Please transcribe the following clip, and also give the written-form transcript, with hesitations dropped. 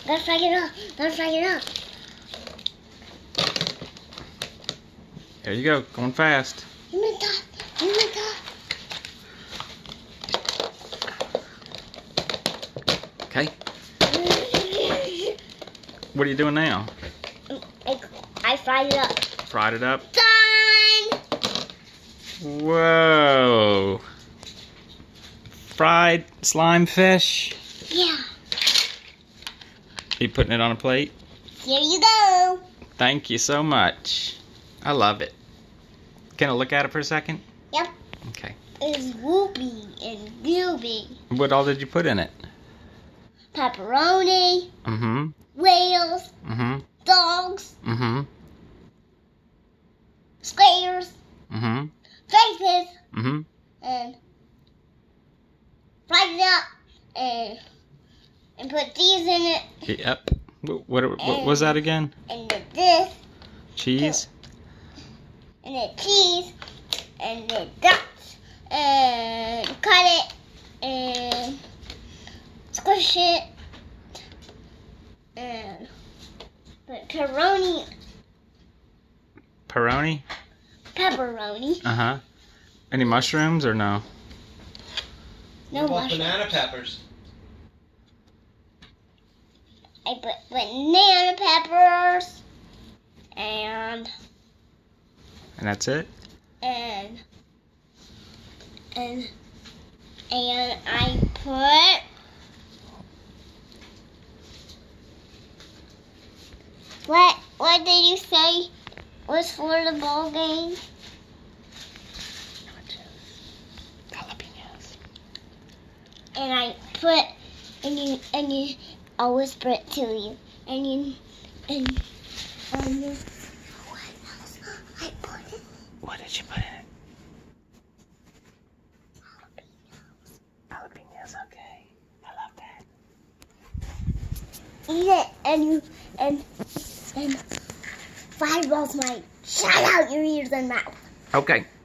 Let's fry it up. Let's fry it up. There you go, going fast. You make that. You make that. Okay. What are you doing now? I fried it up. Fried it up. Done. Whoa. Fried slime fish. Yeah. You putting it on a plate? Here you go. Thank you so much. I love it. Can I look at it for a second? Yep. Okay. It's whoopy and gooby. What all did you put in it? Pepperoni. Mm-hmm. Whales. Mm-hmm. Dogs. Mm-hmm. Squares. Mm-hmm. Faces. Mm-hmm. And fried it up. And put these in it. Yep. What was that again? And this. Cheese? And the cheese. And the ducks. And cut it. And squish it. And put pepperoni. Pepperoni? Pepperoni. Uh-huh. Any mushrooms or no? No What about mushroom. banana peppers? I put banana peppers. And that's it? and I put what did you say was for the ball game? Jalapenos. And I put and you I'll whisper it to you and you what else I put in it? What did you put in it? Jalapenos, okay. I love that. Eat it and fireballs might shout out your ears and mouth. Okay.